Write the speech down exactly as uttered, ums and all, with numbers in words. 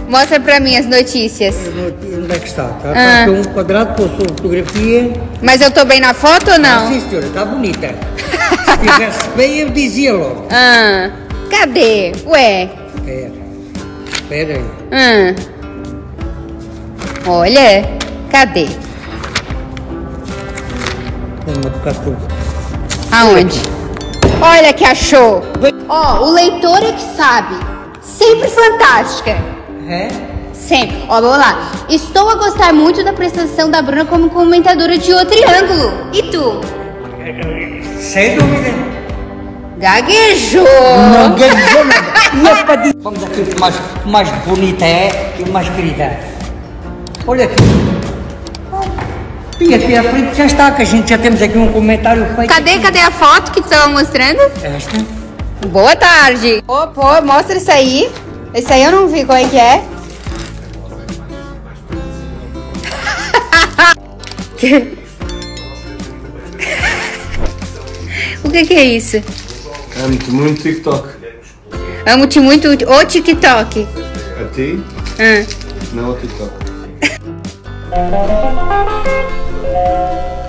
Mostra pra mim as notícias. Onde é que está? Está Ah. um quadrado com a sua fotografia. Mas eu tô bem na foto ou não? Ah, sim, senhora, está bonita. Se estivesse bem, eu dizia logo. Ah, cadê? Ué. Espera. Espera aí. Ah. Olha, cadê? Vamos tocar tudo. Aonde? Olha que achou. Ó, o leitor é que sabe. Sempre fantástica. É? Sempre. Ó, vamos lá. Estou a gostar muito da prestação da Bruna como comentadora de O Triângulo. E tu? Sem dúvida. Gaguejou. Não gaguejou nada. E é para dizer. Vamos aqui, o mais, o mais bonita é e o mais querida. Olha aqui. E aqui à frente já está, que a gente já temos aqui um comentário feito. Cadê, cadê a foto que tu estava mostrando? Esta. Boa tarde. Ô, pô, mostra isso aí. Esse aí eu não vi qual é que é. O que que é isso? Amo-te muito TikTok. Amo-te muito o TikTok. A ti? Ah. Não ao TikTok.